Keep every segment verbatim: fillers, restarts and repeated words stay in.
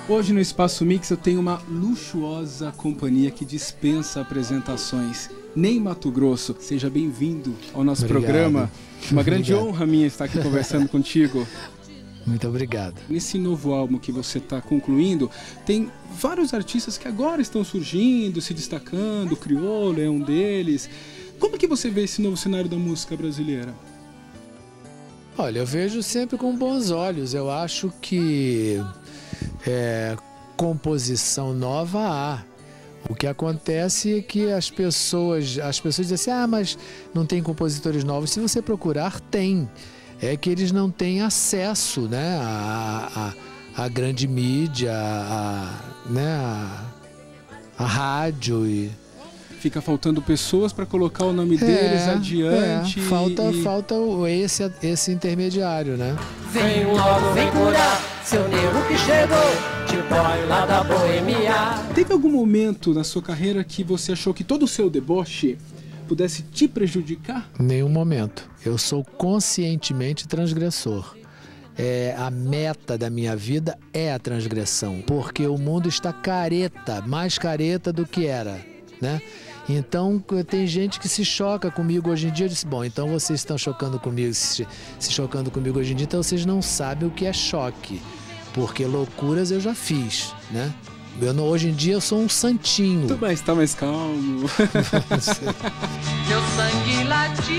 Hoje no Espaço Mix eu tenho uma luxuosa companhia que dispensa apresentações. Ney Matogrosso, seja bem-vindo ao nosso Obrigado. programa. Uma grande Obrigado. honra minha estar aqui conversando contigo. Muito obrigado. Nesse novo álbum que você está concluindo, tem vários artistas que agora estão surgindo, se destacando. O Criolo é um deles. Como que você vê esse novo cenário da música brasileira? Olha, eu vejo sempre com bons olhos. Eu acho que é, composição nova há. O que acontece é que as pessoas, as pessoas dizem assim, ah, mas não tem compositores novos. Se você procurar, tem. É que eles não têm acesso, né, à, à, à grande mídia, à, né, à, à rádio. E... Fica faltando pessoas para colocar o nome deles é, adiante. É. Falta, e... falta esse, esse intermediário, né? Vem logo, vem curar, seu nego que chegou, de boy lá da Boemia. Teve algum momento na sua carreira que você achou que todo o seu deboche pudesse te prejudicar? Nenhum momento. Eu sou conscientemente transgressor. É, a meta da minha vida é a transgressão, porque o mundo está careta, mais careta do que era, né? Então tem gente que se choca comigo hoje em dia. Eu disse, bom, então vocês estão chocando comigo, se, se chocando comigo hoje em dia, então vocês não sabem o que é choque, porque loucuras eu já fiz, né? Eu não, hoje em dia eu sou um santinho. Tudo bem, está mais calmo. Meu sangue latino,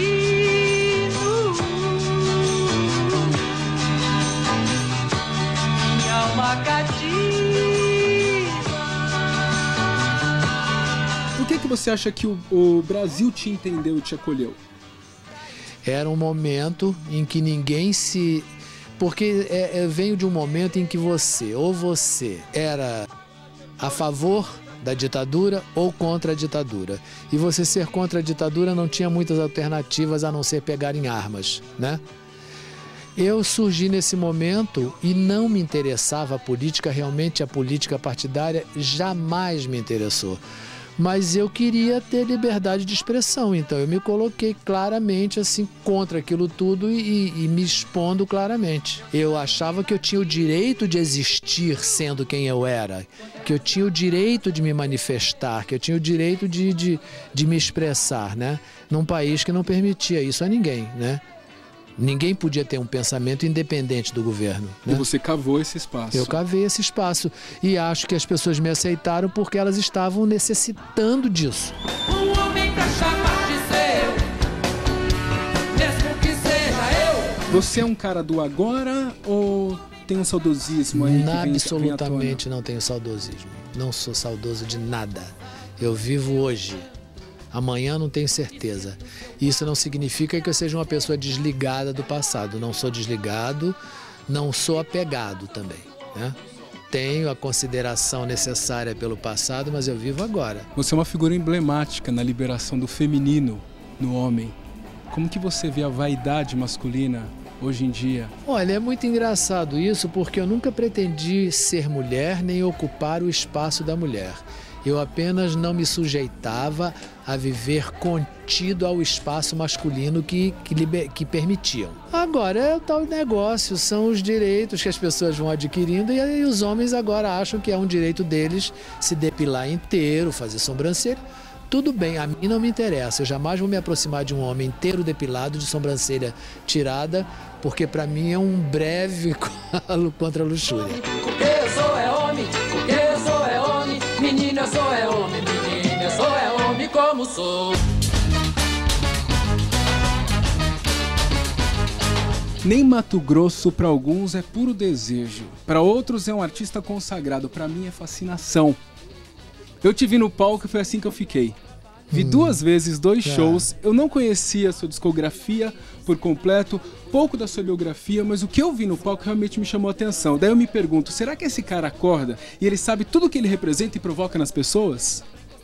minha alma cativa. Por que que você acha que o, o Brasil te entendeu e te acolheu? Era um momento em que ninguém se... Porque é, é, venho de um momento em que você, ou você era a favor da ditadura ou contra a ditadura. E você ser contra a ditadura não tinha muitas alternativas a não ser pegar em armas, né? Eu surgi nesse momento e não me interessava a política, realmente a política partidária jamais me interessou. Mas eu queria ter liberdade de expressão, então eu me coloquei claramente assim contra aquilo tudo e, e me expondo claramente. Eu achava que eu tinha o direito de existir sendo quem eu era, que eu tinha o direito de me manifestar, que eu tinha o direito de, de, de me expressar, né? Num país que não permitia isso a ninguém, né? Ninguém podia ter um pensamento independente do governo, né? E você cavou esse espaço. Eu cavei esse espaço e acho que as pessoas me aceitaram porque elas estavam necessitando disso. Um homem pra chamar de seu, mesmo que seja eu. Você é um cara do agora ou tem um saudosismo aí que vem, Absolutamente não tenho saudosismo. Não sou saudoso de nada. Eu vivo hoje. Amanhã não tenho certeza. Isso não significa que eu seja uma pessoa desligada do passado. Não sou desligado, não sou apegado também, né? Tenho a consideração necessária pelo passado, mas eu vivo agora. Você é uma figura emblemática na liberação do feminino no homem. Como que você vê a vaidade masculina hoje em dia? Olha, é muito engraçado isso, porque eu nunca pretendi ser mulher nem ocupar o espaço da mulher. Eu apenas não me sujeitava a viver contido ao espaço masculino que, que, liber, que permitiam. Agora é o tal negócio, são os direitos que as pessoas vão adquirindo e aí os homens agora acham que é um direito deles se depilar inteiro, fazer sobrancelha. Tudo bem, a mim não me interessa, eu jamais vou me aproximar de um homem inteiro depilado, de sobrancelha tirada, porque para mim é um breve contra a luxúria. Porque eu sou é homem, porque eu sou é homem, menina eu sou é homem, menina eu sou é homem como sou. Ney Matogrosso para alguns é puro desejo, para outros é um artista consagrado, para mim é fascinação. Eu te vi no palco e foi assim que eu fiquei. Vi hum. duas vezes, dois é. shows, eu não conhecia a sua discografia por completo, pouco da sua biografia, mas o que eu vi no palco realmente me chamou a atenção. Daí eu me pergunto, será que esse cara acorda e ele sabe tudo o que ele representa e provoca nas pessoas?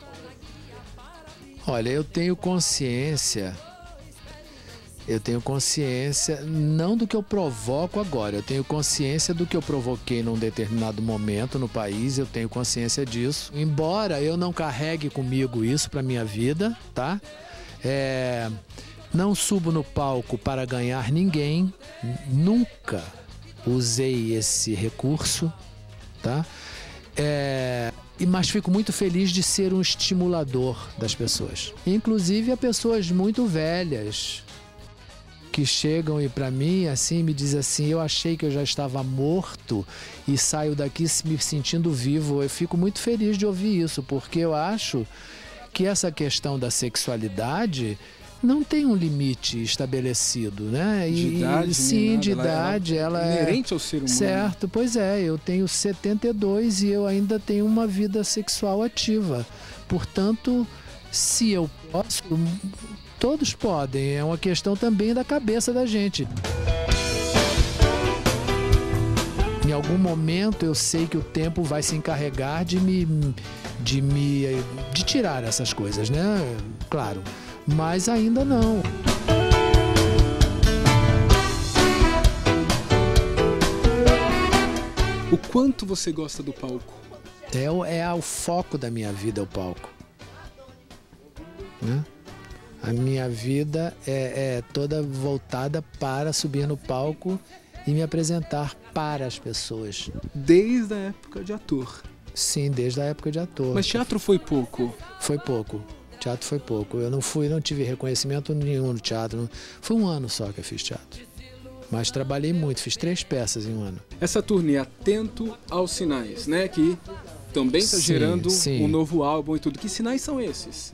Olha, eu tenho consciência, eu tenho consciência não do que eu provoco agora, eu tenho consciência do que eu provoquei num determinado momento no país, eu tenho consciência disso. Embora eu não carregue comigo isso para minha vida, tá? É, não subo no palco para ganhar ninguém, nunca usei esse recurso, tá? É, e- mas fico muito feliz de ser um estimulador das pessoas. Inclusive a pessoas muito velhas que chegam e para mim assim me dizem assim: eu achei que eu já estava morto e saio daqui me sentindo vivo. Eu fico muito feliz de ouvir isso, porque eu acho que essa questão da sexualidade não tem um limite estabelecido, né? E, De idade, e, sim, nem de nada. Ela- idade, ela, ela é é inerente ao ser humano. certo. Pois é, eu tenho setenta e dois e eu ainda tenho uma vida sexual ativa. Portanto, se eu posso, todos podem. É uma questão também da cabeça da gente. Em algum momento eu sei que o tempo vai se encarregar de me, de me, de tirar essas coisas, né? Claro, mas ainda não. O quanto você gosta do palco? É, o- é o foco da minha vida, o palco. Né? A minha vida é, é toda voltada para subir no palco e me apresentar para as pessoas. Desde a época de ator. Sim, desde a época de ator. Mas teatro foi pouco. Foi pouco. Teatro foi pouco. Eu não fui, não tive reconhecimento nenhum no teatro. Foi um ano só que eu fiz teatro. Mas trabalhei muito, fiz três peças em um ano. Essa turnê Atento aos Sinais, né? Que também está Sim, gerando sim. um novo álbum e tudo. Que sinais são esses?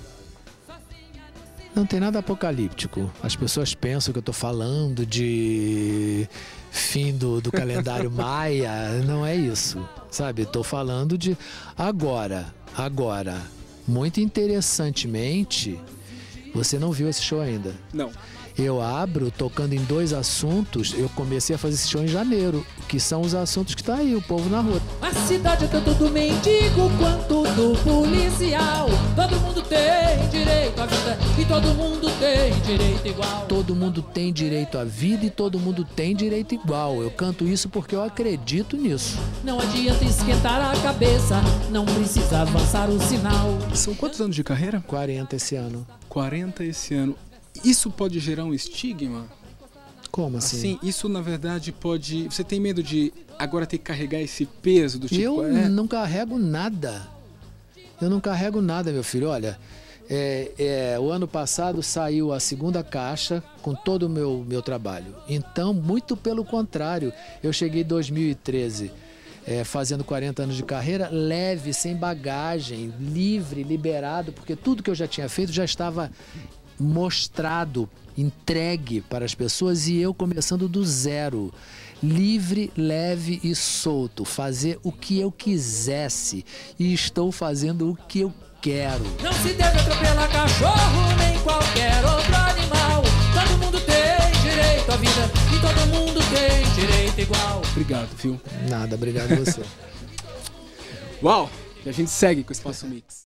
Não tem nada apocalíptico. As pessoas pensam que eu estou falando de fim do, do calendário maia. Não é isso, sabe? Estou falando de agora, agora. Muito interessantemente, você não viu esse show ainda. Não. Eu abro tocando em dois assuntos. Eu comecei a fazer esse show em janeiro, que são os assuntos que tá aí, o povo na rua. A cidade é tanto do mendigo quanto do policial. Todo mundo tem direito à vida e todo mundo tem direito igual. Todo mundo tem direito à vida e todo mundo tem direito igual. Eu canto isso porque eu acredito nisso. Não adianta esquentar a cabeça, não precisa avançar o sinal. São quantos anos de carreira? quarenta esse ano. quarenta esse ano. Isso pode gerar um estigma? Como assim? Assim, isso na verdade pode... Você tem medo de agora ter que carregar esse peso do tipo... Eu é, não carrego nada. Eu não carrego nada, meu filho. Olha, é, é, o ano passado saiu a segunda caixa com todo o meu, meu trabalho. Então, muito pelo contrário, eu cheguei em dois mil e treze é, fazendo quarenta anos de carreira, leve, sem bagagem, livre, liberado, porque tudo que eu já tinha feito já estava mostrado, entregue para as pessoas e eu começando do zero. Livre, leve e solto, fazer o que eu quisesse e estou fazendo o que eu quero. Não se deve atropelar cachorro nem qualquer outro animal. Todo mundo tem direito à vida e todo mundo tem direito igual. Obrigado, viu? Nada, obrigado a você. Uau! E a gente segue com o Espaço Mix.